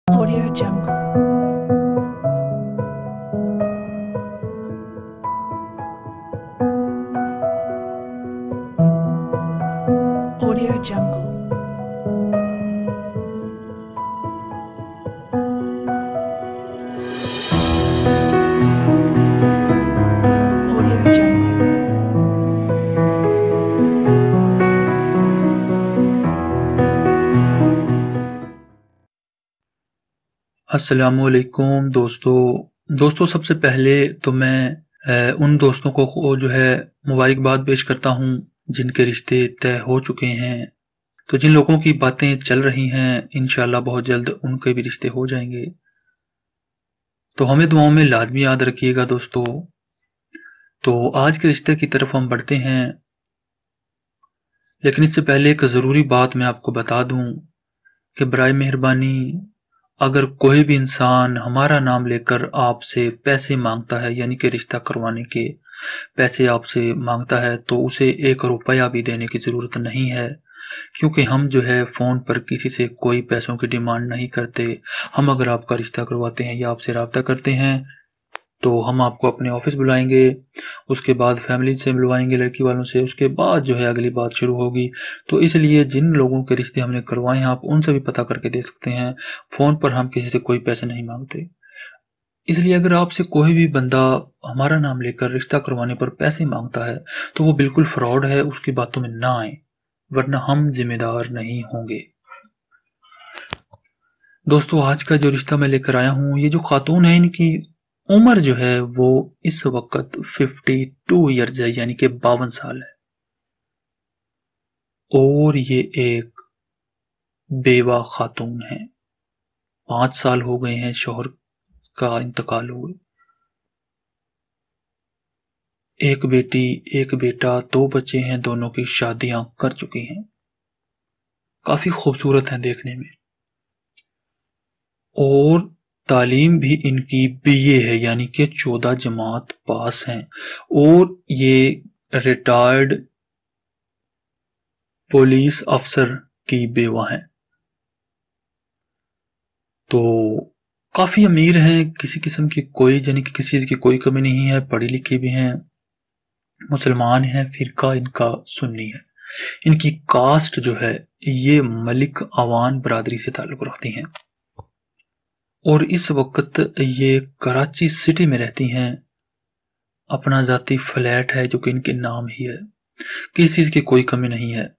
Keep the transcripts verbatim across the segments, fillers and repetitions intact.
Audio Jungle. Audio Jungle. Audio Jungle. السلام علیکم دوستو دوستو سب سے پہلے تو میں ان دوستوں کو جو ہے مبارکباد پیش کرتا ہوں جن کے رشتے طے ہو چکے ہیں. تو جن لوگوں کی باتیں چل رہی ہیں انشاءاللہ بہت جلد ان کے بھی رشتے ہو جائیں گے. تو ہمیں دعاؤں میں لازمی یاد رکھیے گا دوستو. تو آج کے رشتے کی طرف ہم بڑھتے ہیں، لیکن اس سے پہلے ایک ضروری بات میں آپ کو بتا دوں کہ برائے مہربانی اگر کوئی بھی انسان ہمارا نام لے کر آپ سے پیسے مانگتا ہے، یعنی کہ رشتہ کروانے کے پیسے آپ سے مانگتا ہے، تو اسے ایک روپیہ بھی دینے کی ضرورت نہیں ہے، کیونکہ ہم جو ہے فون پر کسی سے کوئی پیسوں کی ڈیمانڈ نہیں کرتے. ہم اگر آپ کا رشتہ کرواتے ہیں یا آپ سے رابطہ کرتے ہیں تو ہم آپ کو اپنے آفس بلائیں گے، اس کے بعد فیملی سے ملوائیں گے، لڑکی والوں سے، اس کے بعد جو ہے اگلی بات شروع ہوگی. تو اس لیے جن لوگوں کے رشتے ہم نے کروائے ہیں آپ ان سے بھی پتہ کر کے دے سکتے ہیں. فون پر ہم کسی سے کوئی پیسے نہیں مانگتے. اس لیے اگر آپ سے کوئی بھی بندہ ہمارا نام لے کر رشتہ کروانے پر پیسے مانگتا ہے تو وہ بالکل فراڈ ہے، اس کی باتوں میں نہ آئیں ورنہ ہم ذمہ دار نہیں ہوں گے. دوستو آج کا جو رشتہ میں لے کر آیا ہوں، یہ جو خاتون ہے ان کی عمر جو ہے وہ اس وقت ففٹی ٹو ایئرز ہے، یعنی کہ باون سال ہے، اور یہ ایک بیوہ خاتون ہے. پانچ سال ہو گئے ہیں شوہر کا انتقال ہوئے. ایک بیٹی ایک بیٹا، دو بچے ہیں، دونوں کی شادیاں کر چکی ہیں. کافی خوبصورت ہیں دیکھنے میں، اور تعلیم بھی ان کی بی اے ہے، یعنی کہ چودہ جماعت پاس ہیں، اور یہ ریٹائرڈ پولیس افسر کی بیوہ ہیں. تو کافی امیر ہیں، کسی قسم کی کوئی یعنی کہ کسی چیز کی کوئی کمی نہیں ہے، پڑھی لکھی بھی ہیں، مسلمان ہیں، فرقہ ان کا سنی ہے. ان کی کاسٹ جو ہے یہ ملک عوان برادری سے تعلق رکھتی ہیں، اور اس وقت یہ کراچی سٹی میں رہتی ہیں. اپنا ذاتی فلیٹ ہے جو کہ ان کے نام ہی ہے، کسی چیز کی کوئی کمی نہیں ہے.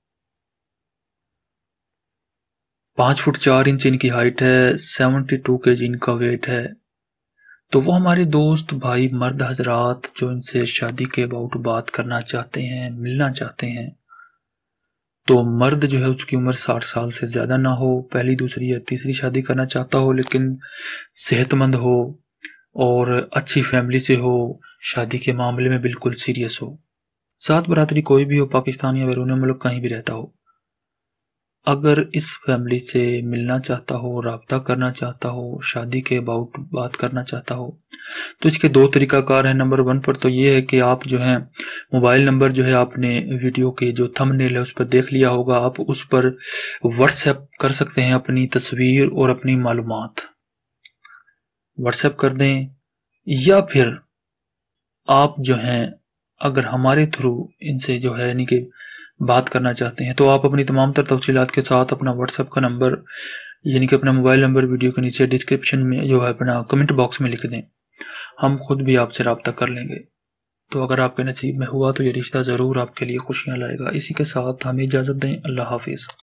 پانچ فٹ چار انچ ان کی ہائٹ ہے، سیونٹی ٹو کے جی ان کا ویٹ ہے. تو وہ ہمارے دوست بھائی مرد حضرات جو ان سے شادی کے اباؤٹ بات کرنا چاہتے ہیں، ملنا چاہتے ہیں، تو مرد جو ہے اس کی عمر ساٹھ سال سے زیادہ نہ ہو، پہلی دوسری یا تیسری شادی کرنا چاہتا ہو لیکن صحت مند ہو اور اچھی فیملی سے ہو، شادی کے معاملے میں بالکل سیریس ہو، ساتھ برادری کوئی بھی ہو، پاکستان یا بیرون ملک کہیں بھی رہتا ہو. اگر اس فیملی سے ملنا چاہتا ہو، رابطہ کرنا چاہتا ہو، شادی کے اباؤٹ بات کرنا چاہتا ہو، تو اس کے دو طریقہ کار ہیں. نمبر ون پر تو یہ ہے کہ آپ جو ہیں موبائل نمبر جو ہے آپ نے ویڈیو کے جو تھم نیل ہے اس پر دیکھ لیا ہوگا، آپ اس پر واٹس ایپ کر سکتے ہیں اپنی تصویر اور اپنی معلومات واٹس ایپ کر دیں، یا پھر آپ جو ہیں اگر ہمارے تھرو ان سے جو ہے یعنی کہ بات کرنا چاہتے ہیں تو آپ اپنی تمام تر تفصیلات کے ساتھ اپنا واٹس ایپ کا نمبر یعنی کہ اپنا موبائل نمبر ویڈیو کے نیچے ڈسکرپشن میں جو ہے اپنا کمنٹ باکس میں لکھ دیں، ہم خود بھی آپ سے رابطہ کر لیں گے. تو اگر آپ کے نصیب میں ہوا تو یہ رشتہ ضرور آپ کے لیے خوشیاں لائے گا. اسی کے ساتھ ہمیں اجازت دیں. اللہ حافظ.